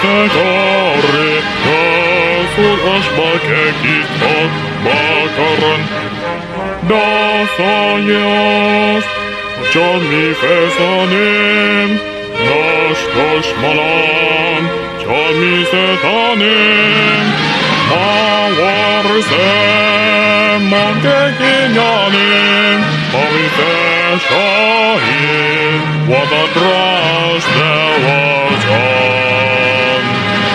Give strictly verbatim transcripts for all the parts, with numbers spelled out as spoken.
Segare, Gasur Ashbakekistot Bakaran Dasayas Johnny Fesanim Nashtosh Malan Johnny Setanim Mawarsem Montekinyanim Pavite Shahin Wadadrash Dewatan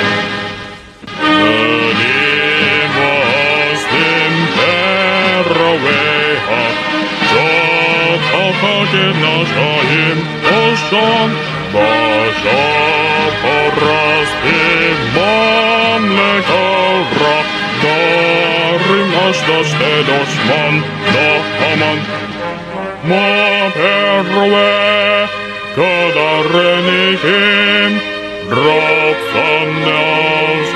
Venim Vastim Peraweha Jot Hapagin Nashahim Osham Basha Porastim Mamlekavra Darim Ashdash Tedoshman Dahaman Ma Perwe Kadarenikim Draksanas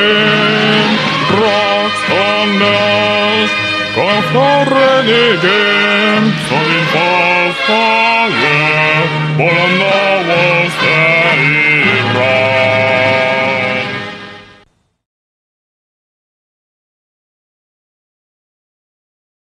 Kadarenikim Draksanas Kadarenikim